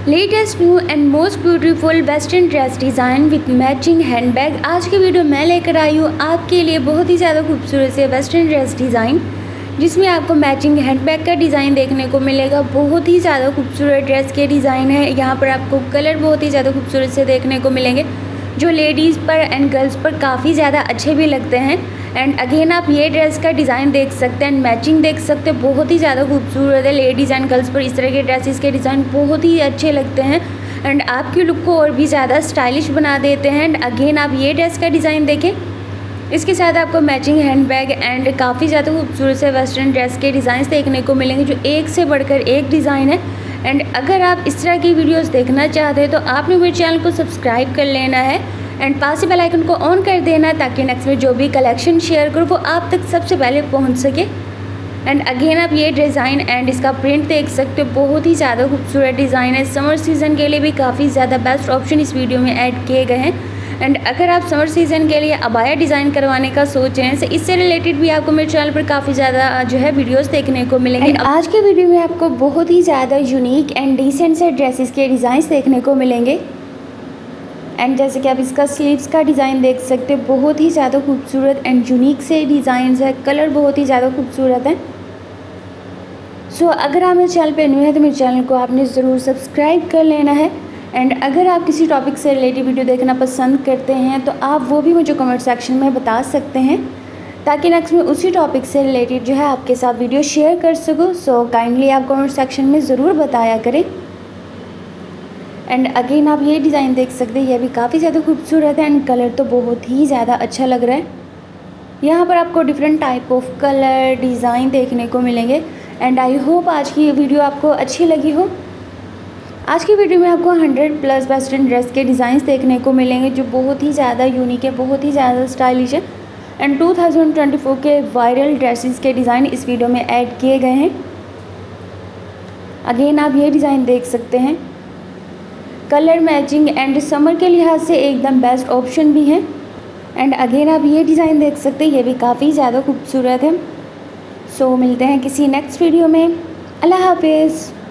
Latest new and most beautiful western dress design with matching handbag. आज की video मैं लेकर आई हूँ आपके लिए बहुत ही ज़्यादा खूबसूरत से वेस्टर्न ड्रेस डिज़ाइन, जिसमें आपको मैचिंग हैंडबैग का डिज़ाइन देखने को मिलेगा। बहुत ही ज़्यादा खूबसूरत ड्रेस के डिज़ाइन है। यहाँ पर आपको कलर बहुत ही ज़्यादा खूबसूरत से देखने को मिलेंगे, जो लेडीज़ पर एंड गर्ल्स पर काफ़ी ज़्यादा अच्छे भी लगते हैं। एंड अगेन आप ये ड्रेस का डिज़ाइन देख सकते हैं एंड मैचिंग देख सकते हैं, बहुत ही ज़्यादा खूबसूरत है। लेडीज़ एंड गर्ल्स पर इस तरह के ड्रेसेस के डिज़ाइन बहुत ही अच्छे लगते हैं एंड आपके लुक को और भी ज़्यादा स्टाइलिश बना देते हैं। एंड अगेन आप ये ड्रेस का डिज़ाइन देखें, इसके साथ आपको मैचिंग हैंडबैग एंड काफ़ी ज़्यादा खूबसूरत से वेस्टर्न ड्रेस के डिज़ाइन देखने को मिलेंगे, जो एक से बढ़कर एक डिज़ाइन है। एंड अगर आप इस तरह की वीडियोस देखना चाहते हैं तो आपने मेरे चैनल को सब्सक्राइब कर लेना है एंड पास ही बेल आइकन को ऑन कर देना, ताकि नेक्स्ट में जो भी कलेक्शन शेयर करूँ वो आप तक सबसे पहले पहुँच सके। एंड अगेन आप ये डिज़ाइन एंड इसका प्रिंट देख सकते हो, बहुत ही ज़्यादा खूबसूरत डिज़ाइन है। समर सीज़न के लिए भी काफ़ी ज़्यादा बेस्ट ऑप्शन इस वीडियो में ऐड किए गए हैं। एंड अगर आप समर सीज़न के लिए अबाया डिज़ाइन करवाने का सोच रहे हैं तो इससे रिलेटेड भी आपको मेरे चैनल पर काफ़ी ज़्यादा जो है वीडियोस देखने को मिलेंगे। आज के वीडियो में आपको बहुत ही ज़्यादा यूनिक एंड डिसेंट से ड्रेसेस के डिज़ाइंस देखने को मिलेंगे। एंड जैसे कि आप इसका स्लीव्स का डिज़ाइन देख सकते हैं, बहुत ही ज़्यादा खूबसूरत एंड यूनिक से डिज़ाइंस है। कलर बहुत ही ज़्यादा खूबसूरत है। सो अगर आप मेरे चैनल पे न्यू है तो मेरे चैनल को आपने ज़रूर सब्सक्राइब कर लेना है। एंड अगर आप किसी टॉपिक से रिलेटेड वीडियो देखना पसंद करते हैं तो आप वो भी मुझे कमेंट सेक्शन में बता सकते हैं, ताकि नेक्स्ट में उसी टॉपिक से रिलेटेड जो है आपके साथ वीडियो शेयर कर सकूँ। सो काइंडली आप कमेंट सेक्शन में ज़रूर बताया करें। एंड अगेन आप ये डिज़ाइन देख सकते हैं, यह भी काफ़ी ज़्यादा खूबसूरत है एंड कलर तो बहुत ही ज़्यादा अच्छा लग रहा है। यहाँ पर आपको different type of colour design देखने को मिलेंगे। एंड आई होप आज की वीडियो आपको अच्छी लगी हो। आज की वीडियो में आपको 100+ वेस्टर्न ड्रेस के डिज़ाइंस देखने को मिलेंगे, जो बहुत ही ज़्यादा यूनिक है, बहुत ही ज़्यादा स्टाइलिश है। एंड 2024 के वायरल ड्रेसेस के डिज़ाइन इस वीडियो में ऐड किए गए हैं। अगेन आप ये डिज़ाइन देख सकते हैं, कलर मैचिंग एंड समर के लिहाज से एकदम बेस्ट ऑप्शन भी है। एंड अगेन आप ये डिज़ाइन देख सकते हैं, ये भी काफ़ी ज़्यादा खूबसूरत है। सो मिलते हैं किसी नेक्स्ट वीडियो में। अल्लाह हाफिज़।